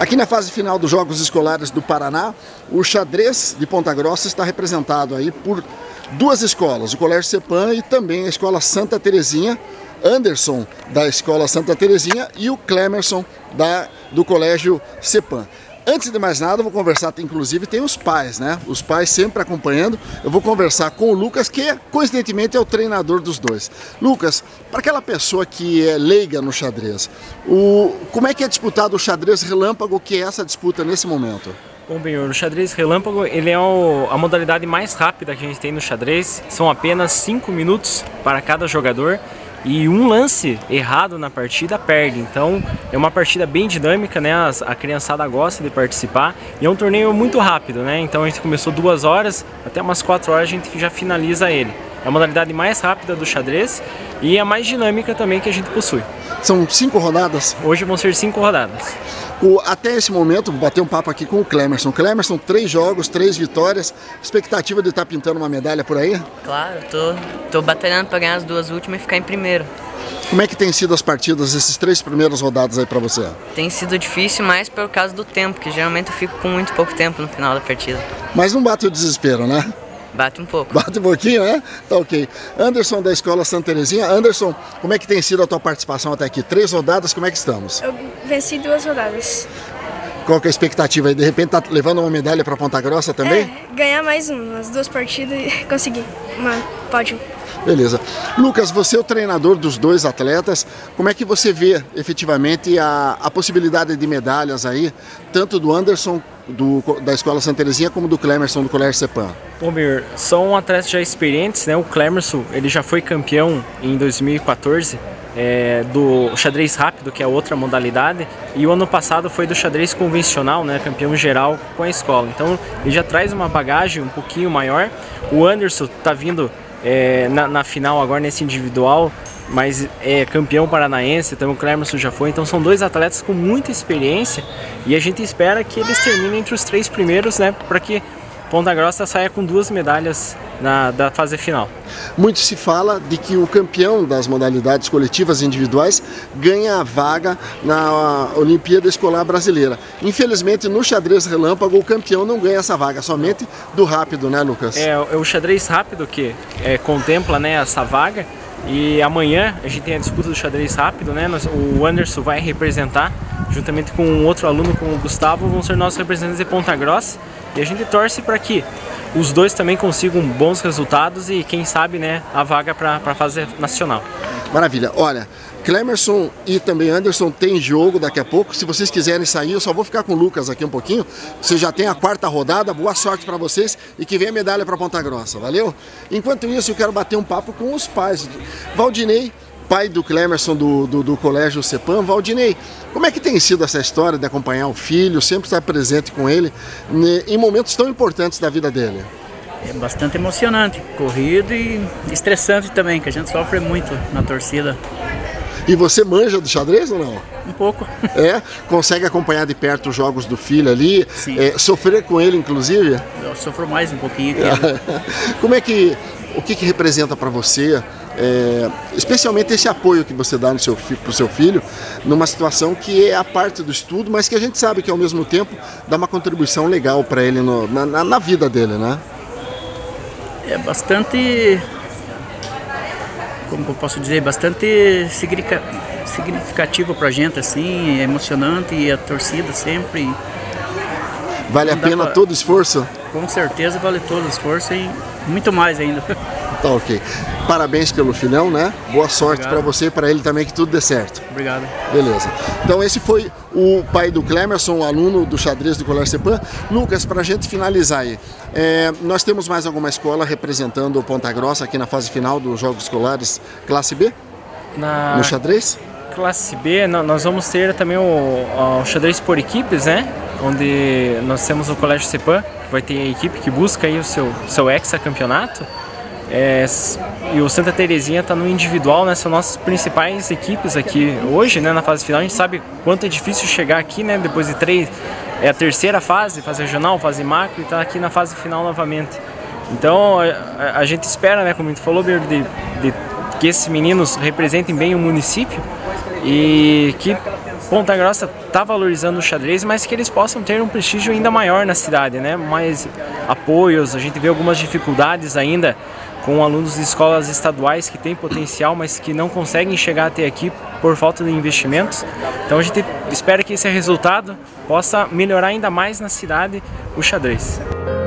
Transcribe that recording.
Aqui na fase final dos Jogos Escolares do Paraná, o xadrez de Ponta Grossa está representado aí por duas escolas, o Colégio Cepam e também a Escola Santa Terezinha, Anderson da Escola Santa Terezinha e o Clemerson do Colégio Cepam. Antes de mais nada, eu vou conversar, inclusive tem os pais, né? Os pais sempre acompanhando. Eu vou conversar com o Lucas, que coincidentemente é o treinador dos dois. Lucas, para aquela pessoa que é leiga no xadrez, como é que é disputado o xadrez relâmpago, que é essa disputa nesse momento? Bom, Benhor, o xadrez relâmpago ele é a modalidade mais rápida que a gente tem no xadrez. São apenas 5 minutos para cada jogador. E um lance errado na partida perde, então é uma partida bem dinâmica, né? A criançada gosta de participar e é um torneio muito rápido, né? Então a gente começou 2 horas, até umas 4 horas a gente já finaliza ele. É a modalidade mais rápida do xadrez e a mais dinâmica também que a gente possui. São 5 rodadas? Hoje vão ser 5 rodadas. Até esse momento, vou bater um papo aqui com o Clemerson. Clemerson, 3 jogos, 3 vitórias. Expectativa de estar pintando uma medalha por aí? Claro, tô batalhando para ganhar as 2 últimas e ficar em primeiro. Como é que tem sido as partidas, esses 3 primeiros rodadas aí para você? Tem sido difícil, mais por causa do tempo, que geralmente eu fico com muito pouco tempo no final da partida. Mas não bate o desespero, né? Bate um pouco. Bate um pouquinho, né? Tá ok. Anderson da Escola Santa Terezinha. Anderson, como é que tem sido a tua participação até aqui? 3 rodadas, como é que estamos? Eu venci 2 rodadas. Qual que é a expectativa aí? De repente tá levando uma medalha para Ponta Grossa também? Ganhar mais umas 2 partidas e conseguir uma pódio. Beleza. Lucas, você é o treinador dos 2 atletas. Como é que você vê efetivamente a possibilidade de medalhas aí, tanto do Anderson da Escola Santa Terezinha como do Clemerson do Colégio Cepam? Bom, Benhor, são atletas já experientes, né? O Clemerson, ele já foi campeão em 2014 do xadrez rápido, que é outra modalidade, e o ano passado foi do xadrez convencional, né? Campeão geral com a escola. Então ele já traz uma bagagem um pouquinho maior. O Anderson tá vindo na final agora nesse individual, mas é campeão paranaense, então o Clemerson já foi, então são 2 atletas com muita experiência e a gente espera que eles terminem entre os 3 primeiros, né, para que Ponta Grossa saia com 2 medalhas da fase final. Muito se fala de que o campeão das modalidades coletivas e individuais ganha a vaga na Olimpíada Escolar Brasileira. Infelizmente, no xadrez relâmpago, o campeão não ganha essa vaga, somente do rápido, né, Lucas? É o xadrez rápido que contempla, né, essa vaga. E amanhã a gente tem a disputa do xadrez rápido, né? O Anderson vai representar, juntamente com um outro aluno, com o Gustavo, vão ser nossos representantes de Ponta Grossa. E a gente torce para que os 2 também consigam bons resultados e, quem sabe, né, a vaga para a fase nacional. Maravilha. Olha, Clemerson e também Anderson tem jogo daqui a pouco. Se vocês quiserem sair, eu só vou ficar com o Lucas aqui um pouquinho. Você já tem a 4ª rodada. Boa sorte para vocês e que venha a medalha para Ponta Grossa. Valeu? Enquanto isso, eu quero bater um papo com os pais. Valdinei, pai do Clemerson do Colégio Cepam. Valdinei, como é que tem sido essa história de acompanhar o filho, sempre estar presente com ele em momentos tão importantes da vida dele? É bastante emocionante, corrido e estressante também, que a gente sofre muito na torcida. E você manja do xadrez ou não? Um pouco. Consegue acompanhar de perto os jogos do filho ali? Sim. Sofrer com ele, inclusive? Eu sofro mais um pouquinho que ele. Como é que, o que representa para você, especialmente esse apoio que você dá para o seu filho, numa situação que é a parte do estudo, mas que a gente sabe que ao mesmo tempo dá uma contribuição legal para ele na vida dele, né? É bastante, como eu posso dizer, bastante significativo pra gente, assim, é emocionante, e a torcida sempre. Vale a pena todo o esforço? Com certeza vale todo o esforço e muito mais ainda. Tá ok. Parabéns pelo filhão, né? Boa sorte para você e para ele também, que tudo dê certo. Obrigado. Beleza. Então esse foi o pai do Clemerson, aluno do xadrez do Colégio Cepam. Lucas, para a gente finalizar aí, nós temos mais alguma escola representando o Ponta Grossa aqui na fase final dos Jogos Escolares Classe B? No xadrez? Classe B, nós vamos ter também o xadrez por equipes, né? Onde nós temos o Colégio Cepam, que vai ter a equipe que busca aí o seu hexacampeonato. E o Santa Terezinha está no individual, né? São nossas principais equipes aqui hoje, né? Na fase final. A gente sabe quanto é difícil chegar aqui, né? Depois de 3, é a 3ª fase regional, fase macro, e está aqui na fase final novamente. Então a gente espera, né? Como a gente falou, que esses meninos representem bem o município e que Ponta Grossa está valorizando o xadrez, mas que eles possam ter um prestígio ainda maior na cidade, né? Mais apoios, a gente vê algumas dificuldades ainda com alunos de escolas estaduais que têm potencial, mas que não conseguem chegar até aqui por falta de investimentos. Então a gente espera que esse resultado possa melhorar ainda mais na cidade o xadrez.